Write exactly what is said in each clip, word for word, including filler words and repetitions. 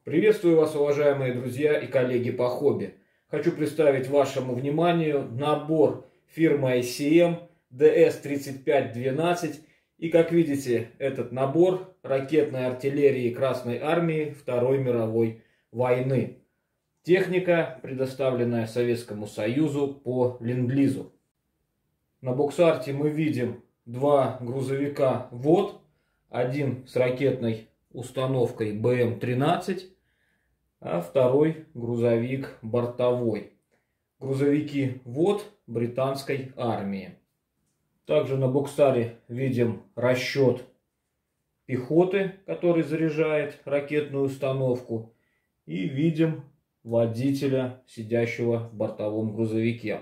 Приветствую вас, уважаемые друзья и коллеги по хобби. Хочу представить вашему вниманию набор фирмы ай си эм ди эс тридцать пять двенадцать. И как видите, этот набор ракетной артиллерии Красной Армии Второй мировой войны. Техника, предоставленная Советскому Союзу по ленд-лизу. На боксарте мы видим два грузовика ВОД, один с ракетной установкой бэ эм тринадцать, а второй грузовик бортовой. Грузовики ВОД британской армии. Также на боксаре видим расчет пехоты, который заряжает ракетную установку. И видим водителя, сидящего в бортовом грузовике.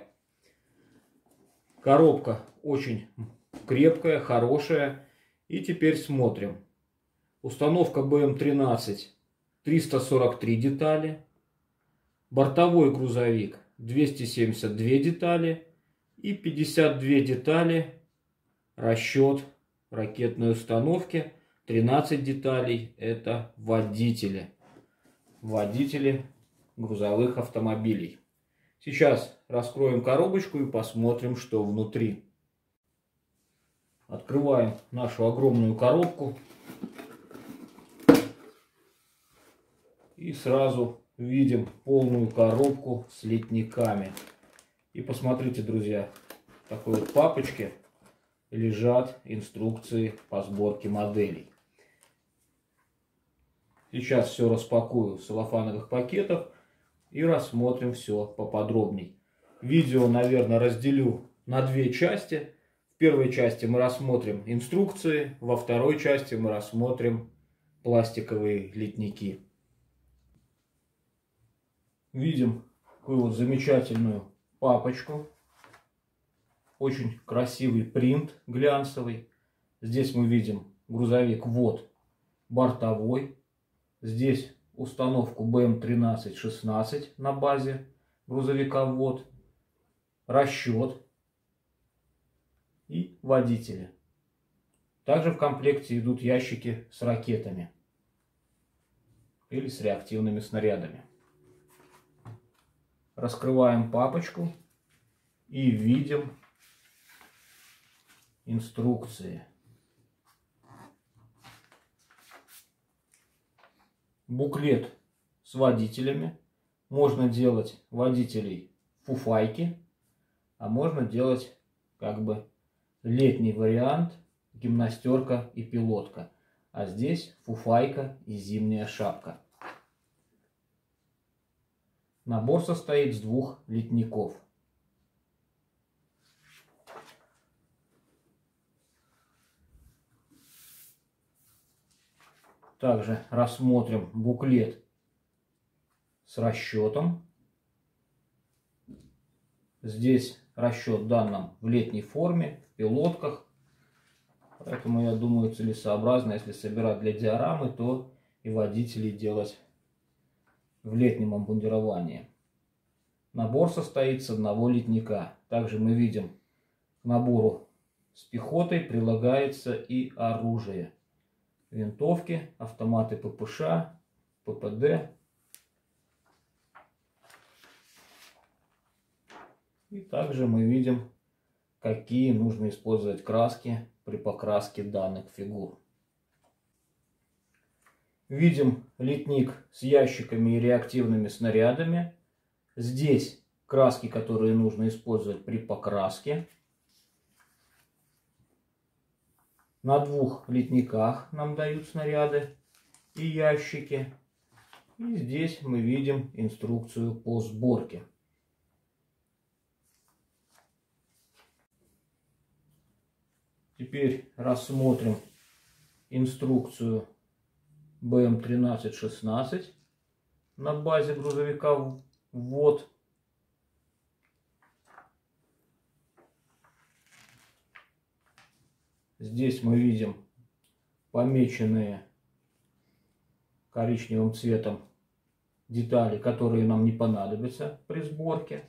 Коробка очень крепкая, хорошая. И теперь смотрим. Установка бэ эм тринадцать триста сорок три детали. Бортовой грузовик двести семьдесят две детали. И пятьдесят две детали расчет ракетной установки. тринадцать деталей это водители. Водители грузовых автомобилей. Сейчас раскроем коробочку и посмотрим, что внутри. Открываем нашу огромную коробку. И сразу видим полную коробку с литниками. И посмотрите, друзья, в такой вот папочке лежат инструкции по сборке моделей. Сейчас все распакую в целлофановых пакетах и рассмотрим все поподробней. Видео, наверное, разделю на две части. В первой части мы рассмотрим инструкции, во второй части мы рассмотрим пластиковые литники. Видим такую вот замечательную папочку. Очень красивый принт глянцевый. Здесь мы видим грузовик ВОД бортовой. Здесь установку бэ эм тринадцать шестнадцать на базе грузовика ВОД. Расчет и водители. Также в комплекте идут ящики с ракетами или с реактивными снарядами. Раскрываем папочку и видим инструкции. Буклет с водителями. Можно делать водителей фуфайки, а можно делать как бы летний вариант гимнастерка и пилотка. А здесь фуфайка и зимняя шапка. Набор состоит из двух литников. Также рассмотрим буклет с расчетом. Здесь расчет дан нам в летней форме, в пилотках. Поэтому я думаю, целесообразно, если собирать для диорамы, то и водителей делать в летнем обмундировании. Набор состоит из одного литника. Также мы видим, к набору с пехотой прилагается и оружие. Винтовки, автоматы пэ пэ ша, пэ пэ дэ. И также мы видим, какие нужно использовать краски при покраске данных фигур. Видим литник с ящиками и реактивными снарядами. Здесь краски, которые нужно использовать при покраске. На двух литниках нам дают снаряды и ящики. И здесь мы видим инструкцию по сборке. Теперь рассмотрим инструкцию бэ эм тринадцать шестнадцать на базе грузовика ВОД. Здесь мы видим помеченные коричневым цветом детали, которые нам не понадобятся при сборке.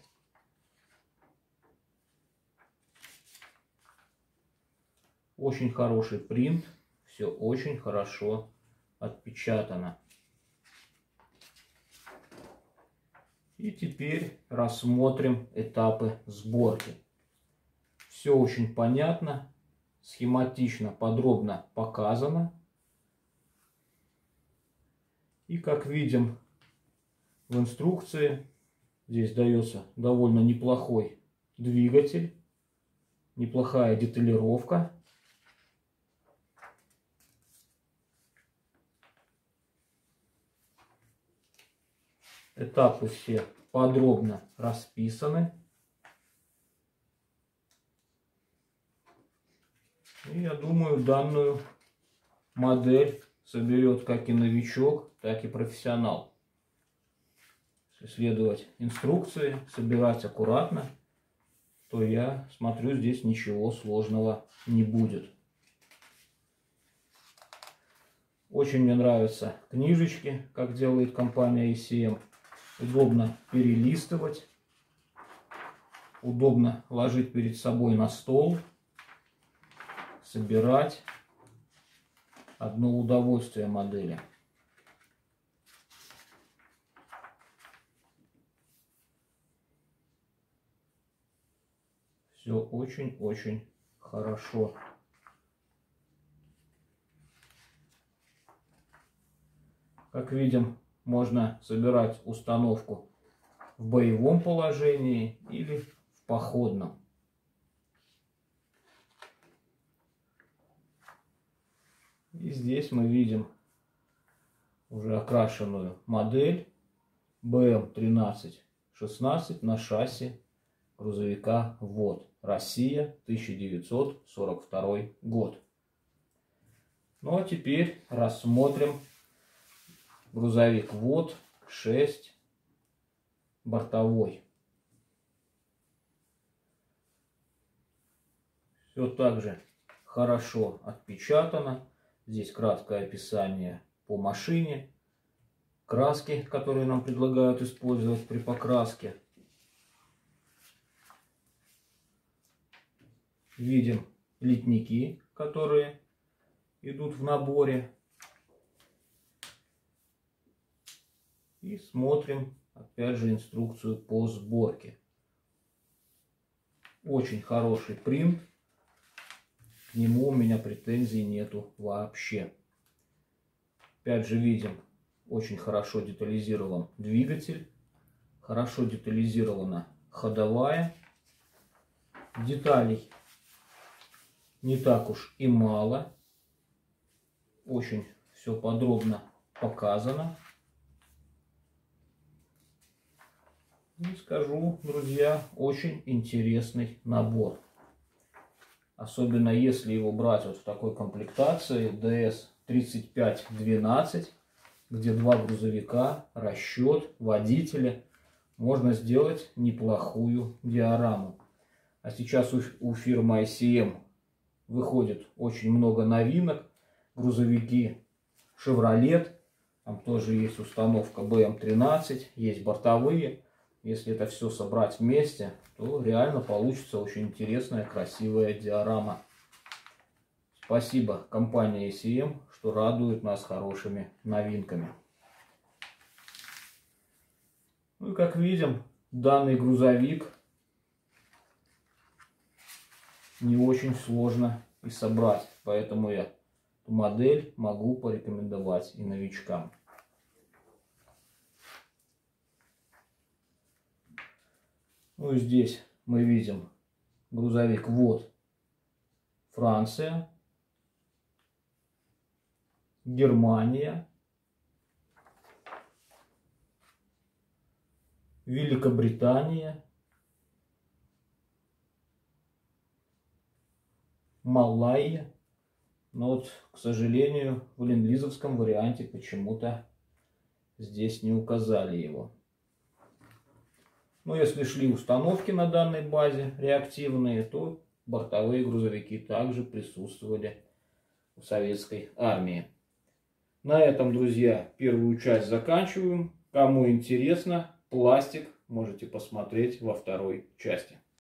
Очень хороший принт, все очень хорошо отпечатано. И теперь рассмотрим этапы сборки. Все очень понятно, схематично, подробно показано. И как видим в инструкции, здесь дается довольно неплохой двигатель, неплохая деталировка. Этапы все подробно расписаны. И я думаю, данную модель соберет как и новичок, так и профессионал. Если следовать инструкции, собирать аккуратно, то я смотрю, здесь ничего сложного не будет. Очень мне нравятся книжечки, как делает компания эй си эм. Удобно перелистывать, удобно ложить перед собой на стол, собирать. Одно удовольствие модели. Все очень-очень хорошо. Как видим, можно собирать установку в боевом положении или в походном. И здесь мы видим уже окрашенную модель бэ эм тринадцать шестнадцать на шасси грузовика ВОД. Россия, тысяча девятьсот сорок второй год. Ну а теперь рассмотрим грузовик ВОД шесть бортовой. Все так же хорошо отпечатано. Здесь краткое описание по машине, краски, которые нам предлагают использовать при покраске. Видим литники, которые идут в наборе. И смотрим, опять же, инструкцию по сборке. Очень хороший принт. К нему у меня претензий нету вообще. Опять же видим, очень хорошо детализирован двигатель. Хорошо детализирована ходовая. Деталей не так уж и мало. Очень все подробно показано. И скажу, друзья, очень интересный набор. Особенно если его брать вот в такой комплектации дэ эс тридцать пять двенадцать, где два грузовика, расчет, водителя, можно сделать неплохую диораму. А сейчас у, у фирмы ай си эм выходит очень много новинок. Грузовики Chevrolet, там тоже есть установка бэ эм тринадцать, есть бортовые. Если это все собрать вместе, то реально получится очень интересная, красивая диорама. Спасибо компании эй си эм, что радует нас хорошими новинками. Ну и как видим, данный грузовик не очень сложно и собрать, поэтому я эту модель могу порекомендовать и новичкам. Ну и здесь мы видим грузовик ВОД Франция, Германия, Великобритания, Малайя. Но вот, к сожалению, в ленд-лизовском варианте почему-то здесь не указали его. Но если шли установки на данной базе реактивные, то бортовые грузовики также присутствовали в советской армии. На этом, друзья, первую часть заканчиваем. Кому интересно, пластик можете посмотреть во второй части.